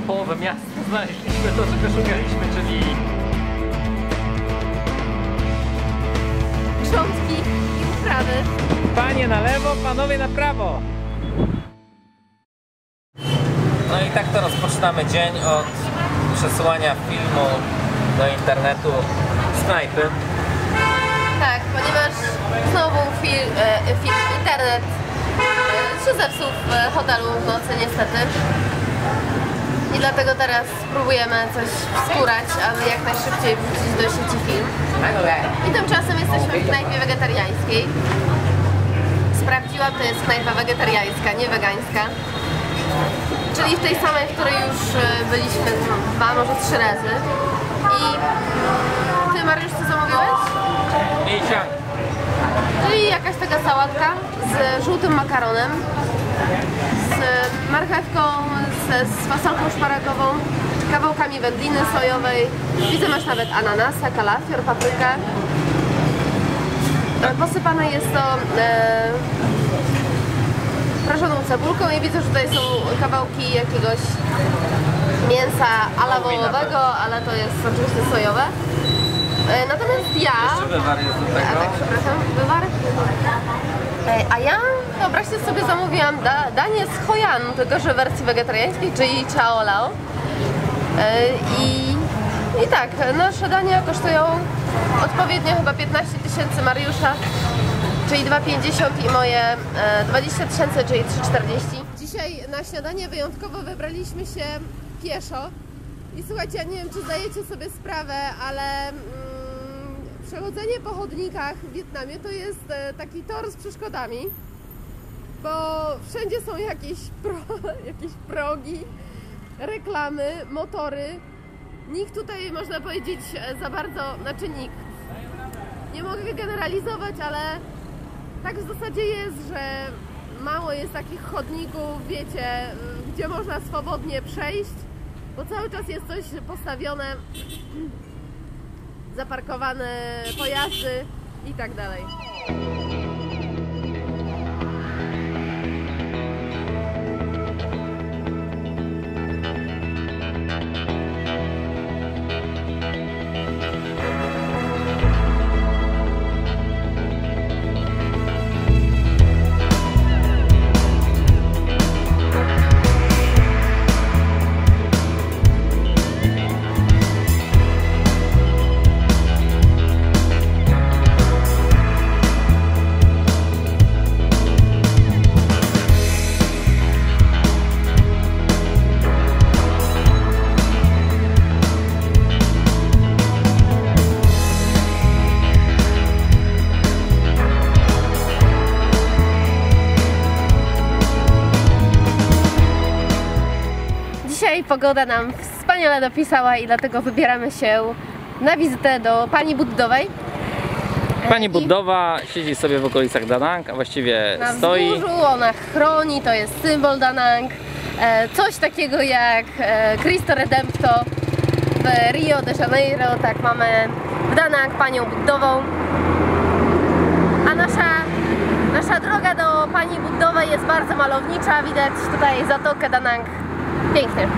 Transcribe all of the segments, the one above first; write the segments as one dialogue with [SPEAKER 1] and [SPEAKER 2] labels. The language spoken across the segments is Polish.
[SPEAKER 1] połowę miasta znaleźliśmy to, czego szukaliśmy, czyli
[SPEAKER 2] grządki i uprawy.
[SPEAKER 1] panie na lewo, panowie na prawo. No i tak to rozpoczynamy dzień od przesyłania filmu do internetu z knajpy.
[SPEAKER 2] Tak, ponieważ znowu internet się zepsuł w hotelu w nocy niestety. I dlatego teraz spróbujemy coś wskórać, aby jak najszybciej wrzucić do sieci film. I tymczasem jesteśmy w knajpie wegetariańskiej. Sprawdziłam, to jest knajpa wegetariańska, nie wegańska. Czyli w tej samej, w której już byliśmy 2, może 3 razy. I ty, Mariusz, co zamówiłeś?
[SPEAKER 1] Miesiąc.
[SPEAKER 2] Czyli jakaś taka sałatka z żółtym makaronem, z marchewką, z fasolką szparagową, kawałkami wędliny sojowej. Widzę, masz nawet ananasa, kalafior, paprykę. Posypane jest to prażoną cebulką i widzę, że tutaj są kawałki jakiegoś mięsa ala wołowego, ale to jest oczywiście sojowe. Natomiast ja...
[SPEAKER 1] Jeszcze wywar jest do tego.
[SPEAKER 2] Tak, przepraszam, wywar. A ja, wyobraźcie sobie, zamówiłam danie z Hoi-an, tylko że w wersji wegetariańskiej, czyli Chao Lao. I tak, nasze dania kosztują odpowiednio chyba 15 000 Mariusza, czyli 2,50 i moje 20 000, czyli 3,40. Dzisiaj na śniadanie wyjątkowo wybraliśmy się pieszo. I słuchajcie, ja nie wiem, czy zdajecie sobie sprawę, ale przechodzenie po chodnikach w Wietnamie to jest taki tor z przeszkodami, bo wszędzie są jakieś progi, reklamy, motory. Nikt tutaj, można powiedzieć, za bardzo, znaczy nikt. Nie mogę generalizować, ale tak w zasadzie jest, że mało jest takich chodników, wiecie, gdzie można swobodnie przejść, bo cały czas jest coś postawione, zaparkowane pojazdy i tak dalej. Dzisiaj pogoda nam wspaniale dopisała i dlatego wybieramy się na wizytę do pani Buddowej.
[SPEAKER 1] Pani Buddowa siedzi sobie w okolicach Da Nang, a właściwie
[SPEAKER 2] na
[SPEAKER 1] stoi.
[SPEAKER 2] wzgórzu, ona chroni, to jest symbol Da Nang. Coś takiego jak Cristo Redempto w Rio de Janeiro, tak mamy w Da Nang panią Buddową. A nasza droga do pani Buddowej jest bardzo malownicza, widać tutaj zatokę Da Nang. Pięknie.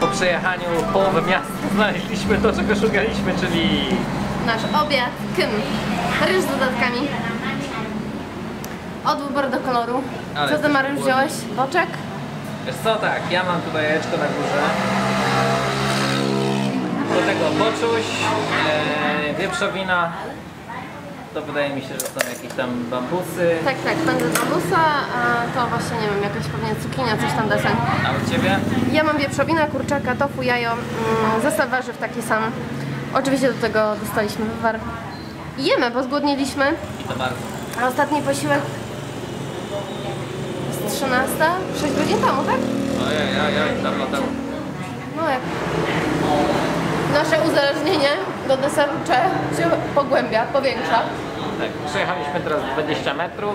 [SPEAKER 1] przejechaniu połowy miasta znaleźliśmy to, czego szukaliśmy, czyli
[SPEAKER 2] Nasz obiad, ryż z dodatkami. Od wyboru do koloru.
[SPEAKER 1] Ale
[SPEAKER 2] Co ty, Mariusz,
[SPEAKER 1] głodny.
[SPEAKER 2] wziąłeś? Boczek?
[SPEAKER 1] wiesz co, tak, ja mam tutaj jajeczko na górze. Do tego boczuś, wieprzowina. To wydaje mi się, że są jakieś tam bambusy.
[SPEAKER 2] Tak, pędzę bambusa, a to właśnie, nie wiem, jakaś pewnie cukinia, coś tam desen.
[SPEAKER 1] A u Ciebie?
[SPEAKER 2] Ja mam wieprzowina, kurczaka, tofu, jajo, zestaw warzyw taki sam. Oczywiście do tego dostaliśmy wywar. I jemy, bo zgłodniliśmy.
[SPEAKER 1] I to bardzo.
[SPEAKER 2] A ostatni posiłek jest 13, 6 godzin temu, tak?
[SPEAKER 1] Ojej, dawno temu.
[SPEAKER 2] No jak nasze uzależnienie do deseru się pogłębia, powiększa.
[SPEAKER 1] Tak, przejechaliśmy teraz 20 metrów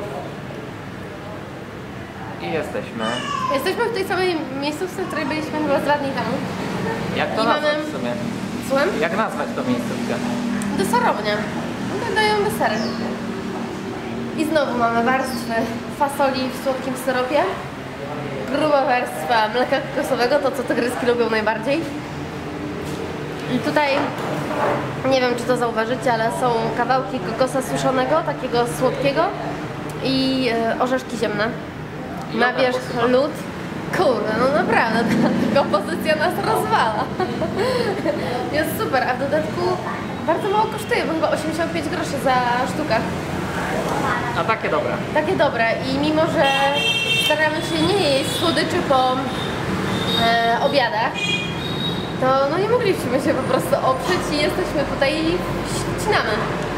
[SPEAKER 1] i jesteśmy.
[SPEAKER 2] Jesteśmy w tej samej miejscówce, w której byliśmy chyba 2 dni temu.
[SPEAKER 1] Jak to
[SPEAKER 2] I
[SPEAKER 1] nazwać
[SPEAKER 2] mamy-
[SPEAKER 1] w sumie?
[SPEAKER 2] Słucham?
[SPEAKER 1] Jak nazwać tą miejscówkę?
[SPEAKER 2] Deserownia. No, dają desery. I znowu mamy warstwy fasoli w słodkim syropie. Gruba warstwa mleka kokosowego, to co tygryski lubią najbardziej. I tutaj, nie wiem czy to zauważycie, ale są kawałki kokosa suszonego, takiego słodkiego i orzeszki ziemne. Na
[SPEAKER 1] Jogurt
[SPEAKER 2] wierzch
[SPEAKER 1] chyba.
[SPEAKER 2] lód. Kurde, no naprawdę, ta kompozycja nas rozwala. Jest super, a w dodatku bardzo mało kosztuje, bo chyba 85 groszy za sztukę.
[SPEAKER 1] A takie dobre.
[SPEAKER 2] Takie dobre i mimo, że staramy się nie jeść słodyczy po obiadach, to no nie mogliśmy się po prostu oprzeć i jesteśmy tutaj i ścinamy.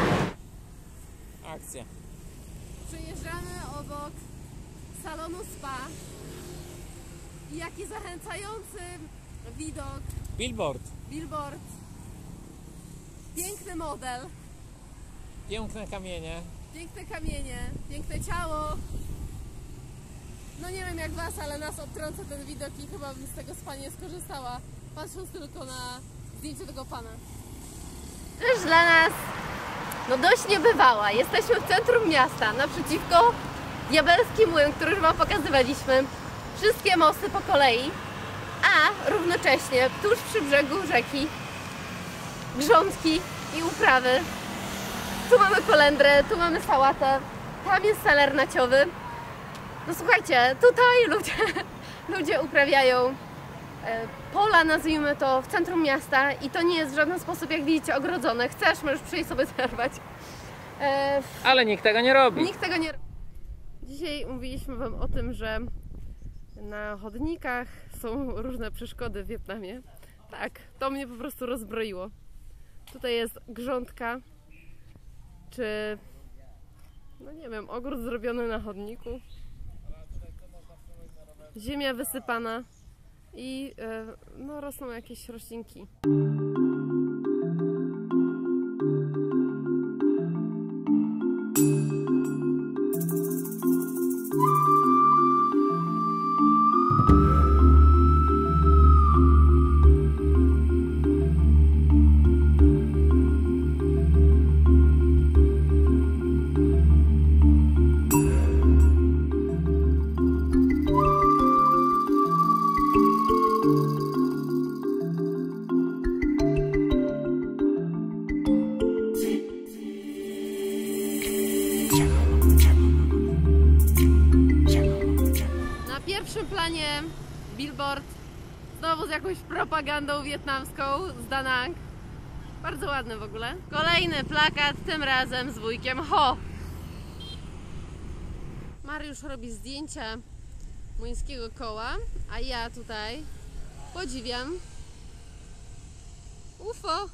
[SPEAKER 1] Akcja.
[SPEAKER 2] Przejeżdżamy obok salonu spa i jaki zachęcający widok, billboard, piękny model,
[SPEAKER 1] Piękne kamienie.
[SPEAKER 2] piękne kamienie, piękne ciało. No nie wiem jak was, ale nas odtrąca ten widok i chyba bym z tego spa nie skorzystała, patrząc tylko na zdjęcie tego pana. Rzecz dla nas no dość niebywała. Jesteśmy w centrum miasta, naprzeciwko Diabelski Młyn, który już wam pokazywaliśmy. Wszystkie mosty po kolei, a równocześnie tuż przy brzegu rzeki grządki i uprawy. Tu mamy kolendrę, tu mamy sałatę, tam jest seler naciowy. No słuchajcie, tutaj ludzie uprawiają pola, nazwijmy to, w centrum miasta i to nie jest w żaden sposób, jak widzicie, ogrodzone. Chcesz, możesz przyjść sobie zerwać.
[SPEAKER 1] Ale nikt tego nie robi.
[SPEAKER 2] Nikt tego nie robi. Dzisiaj mówiliśmy wam o tym, że na chodnikach są różne przeszkody w Wietnamie. Tak, to mnie po prostu rozbroiło. Tutaj jest grządka, czy no nie wiem, ogród zrobiony na chodniku. Ziemia wysypana i no rosną jakieś roślinki. Na pierwszym planie billboard znowu z jakąś propagandą wietnamską z Da Nang. Bardzo ładny w ogóle. Kolejny plakat, tym razem z wujkiem Ho. Mariusz robi zdjęcia młyńskiego koła, a ja tutaj podziwiam UFO.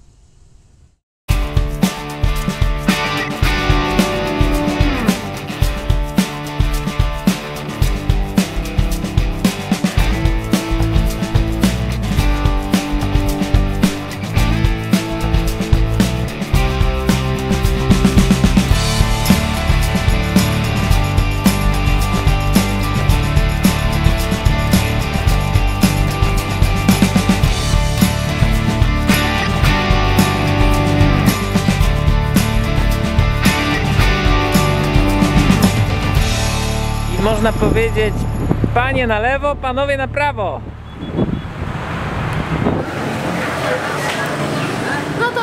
[SPEAKER 1] Można powiedzieć, panie na lewo, panowie na prawo.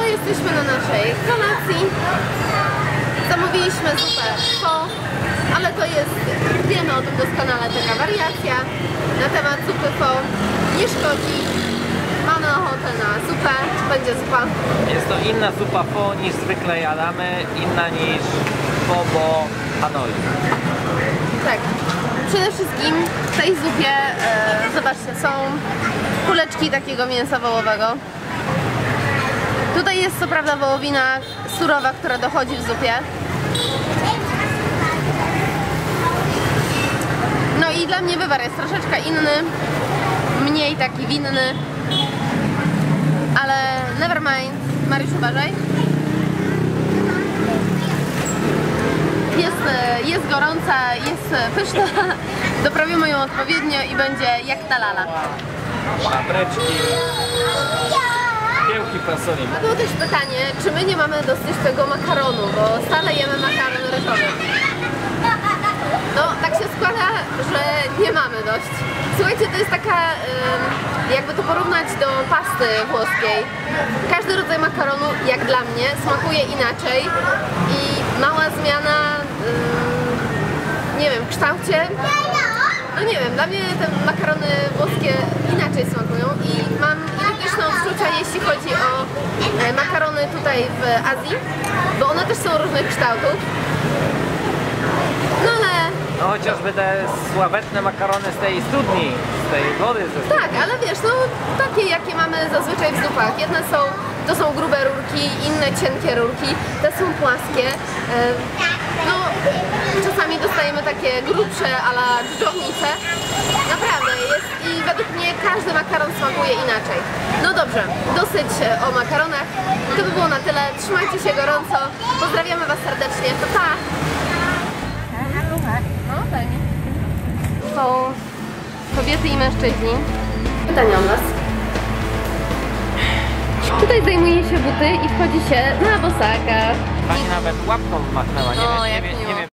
[SPEAKER 2] jesteśmy na naszej kolacji. Zamówiliśmy zupę pho, ale to jest, wiemy o tym doskonale, taka wariacja na temat zupy pho. Nie szkodzi. Mamy ochotę na zupę, będzie zupa.
[SPEAKER 1] Jest to inna zupa pho niż zwykle jadamy, inna niż pho bo Hanoi.
[SPEAKER 2] Tak. Przede wszystkim w tej zupie, zobaczcie, są kuleczki takiego mięsa wołowego. Tutaj jest co prawda wołowina surowa, która dochodzi w zupie. No i dla mnie wywar jest troszeczkę inny, mniej taki winny. Ale never mind. Mariusz, uważaj. Jest gorąca, jest pyszna. Doprawimy ją odpowiednio i będzie jak ta lala.
[SPEAKER 1] Papryczki, kiełki fasoli.
[SPEAKER 2] Było też pytanie, czy my nie mamy dosyć tego makaronu, bo stale jemy makaron ryżowy. No, tak się składa, że nie mamy dość. Słuchajcie, to jest taka, jakby to porównać do pasty włoskiej. Każdy rodzaj makaronu, jak dla mnie, smakuje inaczej i mała zmiana, nie wiem, w kształcie. No nie wiem, dla mnie te makarony włoskie inaczej smakują i mam identyczne odczucia, jeśli chodzi o makarony tutaj w Azji, bo one też są różnych kształtów. No ale...
[SPEAKER 1] No chociażby te sławetne makarony z tej studni, z tej wody ze studni.
[SPEAKER 2] Tak, ale wiesz, no takie jakie mamy zazwyczaj w zupach. Jedne są, to są grube rurki, inne cienkie rurki, te są płaskie. No czasami dostajemy takie grubsze a la dżdżownice. Naprawdę jest i według mnie każdy makaron smakuje inaczej. No dobrze, dosyć o makaronach. To by było na tyle. Trzymajcie się gorąco. Pozdrawiamy Was serdecznie. To pa! No, fajnie. Są kobiety i mężczyźni. Pytania od Was. Tutaj zajmuje się buty i wchodzi się na bosaka.
[SPEAKER 1] Pani nawet łapką machnęła,
[SPEAKER 2] No,
[SPEAKER 1] nie
[SPEAKER 2] jak
[SPEAKER 1] wiem,
[SPEAKER 2] miło.
[SPEAKER 1] nie wiem